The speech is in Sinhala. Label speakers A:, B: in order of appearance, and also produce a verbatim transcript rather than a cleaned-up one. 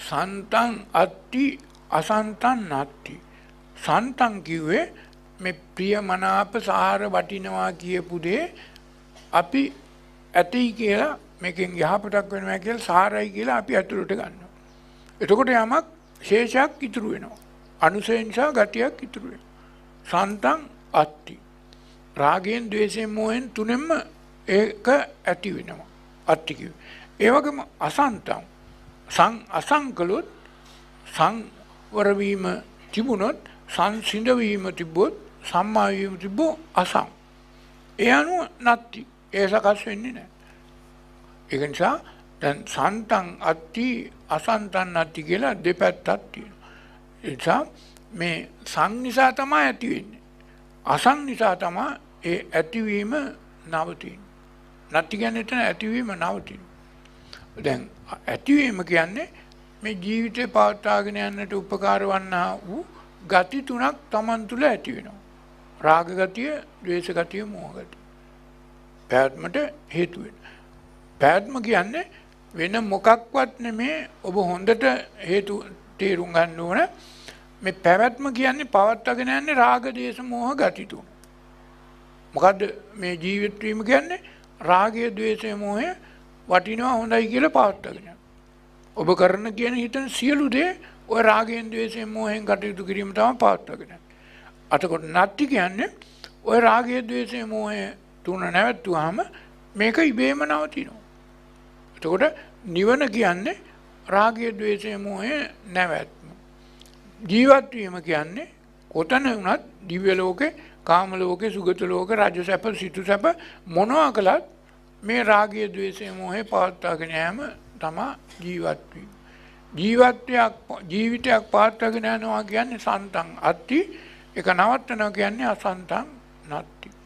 A: සන්තං අත්ති අසන්තං නත්ති. සන්තං කිව්වේ මේ ප්‍රියමනාප සාර වටිනවා කියපු දේ අපි ඇති කියලා මේකෙන් යහපතක් වෙනවා කියලා සාරයි කියලා අපි අතුරට ගන්නවා. එතකොට යමක් ශේෂයක් ඉතුරු වෙනවා. අනුසය නිසා ගතියක් ඉතුරු වෙනවා. සන්තං අත්ති. රාගයෙන් ද්වේෂයෙන් මොහෙන් තුනෙන්ම ඒක ඇති වෙනවා. අත්ති කිව්වේ. ඒ වගේම අසන්තං සං අසංකලොත් සංවර වීම තිබුණොත් සංසිඳ වීම තිබ්බොත් සම්මා වීම තිබ්බොත් අසං. ඒ අනුව නැති. ඒ සකස් වෙන්නේ නැහැ. ඒක නිසා දැන් සන්තං අත්ති අසන්තං නැති කියලා දෙපැත්තක් තියෙනවා. ඒ නිසා මේ සං නිසා තමයි ඇති වෙන්නේ. අසං නිසා තමයි ඒ ඇතිවීම නවතින්නේ. නැති කියන්නේ එතන ඇතිවීම නවතින. දැන් ඇතිවීම කියන්නේ මේ ජීවිතේ පවත්වාගෙන යන්නට උපකාර වන්නා වූ ගති තුනක් Taman තුල ඇති වෙනවා. රාග ගතිය, ද්වේෂ ගතිය, මෝහ ගතිය. පැවැත්මට හේතු වෙන. පැවැත්ම කියන්නේ වෙන මොකක්වත් නෙමේ. ඔබ හොඳට හේතු තේරුම් ගන්න ඕන. මේ පැවැත්ම කියන්නේ පවත්වාගෙන යන්නේ රාග, ද්වේෂ, මෝහ ගති තුන. මොකද්ද මේ ජීවිත වීම කියන්නේ? රාගය, ද්වේෂය, මෝහය වටිනවා හොඳයි කියලා පවත්වාගෙන යනවා. ඔබ කරන කියන හිතන සියලු දේ ඔය රාගයෙන්, ද්වේෂයෙන්, මෝහයෙන් කටයුතු කිරීම තමයි පවත්වාගෙන යන්නේ. අතකොට නැති කියන්නේ ඔය රාගය, ද්වේෂය, මෝහය තුන නැවතුනහම මේක ඉබේම නවතිනවා. එතකොට නිවන කියන්නේ රාගය, ද්වේෂය, මෝහය නැවැත්ම. ජීවත් වීම කියන්නේ කොතන වුණත් දිව්‍ය ලෝකේ, කාම ලෝකේ, සුගත ලෝකේ, රාජ්‍ය සැප, සිතු සැප මොනවා කළත් මේ රාගය, ද්වේෂය, මෝහය පවත්වාගෙන යෑම තමයි ජීවත් වීම. ජීවිතයක් ජීවිතයක් පවත්වාගෙන යනවා කියන්නේ සන්තං අත්ති. ඒක නවත්තනවා කියන්නේ අසන්තං නත්ති.